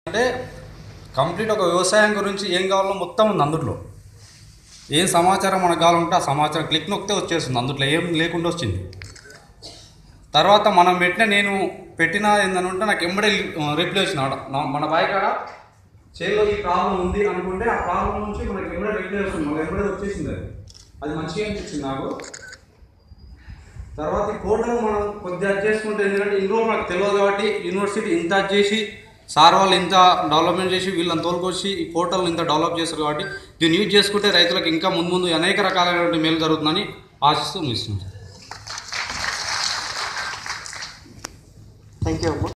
అంటే కంప్లీట్ ఒక వ్యవసాయం గురించి ఏం కావాలో మొత్తం ఉంది అందులో. ఏం సమాచారం మనకు కావాలంటే ఆ సమాచారం క్లిక్ నొక్కితే వచ్చేస్తుంది, అందులో ఏం లేకుండా వచ్చింది. తర్వాత మనం నేను పెట్టిన ఏంటంటే నాకు ఎంబడే రిప్లై వచ్చినాడు. మన బాయ్ కాడ చేలో ఈ ప్రాబ్లం ఉంది అనుకుంటే ఆ ప్రాబ్లం నుంచి మనకి ఎంబడే రిప్లై వస్తుంది, మనకు ఎంబడే వచ్చేసింది. అది మంచిగా అనిపించింది నాకు. తర్వాత ఈ పోర్టల్ మనం కొద్దిగా అడ్జస్ట్ చేసుకుంటే, ఎందుకంటే ఇన్ని రోజులు మనకు తెలియదు కాబట్టి యూనివర్సిటీ ఇంత అడ్జస్ట్ చేసి సార్ వాళ్ళు ఇంత డెవలప్మెంట్ చేసి వీళ్ళని తోలుకొచ్చి ఈ పోర్టల్ని ఇంత డెవలప్ చేస్తారు కాబట్టి దీన్ని యూజ్ చేసుకుంటే రైతులకు ఇంకా ముందు అనేక రకాలైనటువంటి మేలు జరుగుతుందని ఆశిస్తూ ముగిస్తున్నాం. Thank you.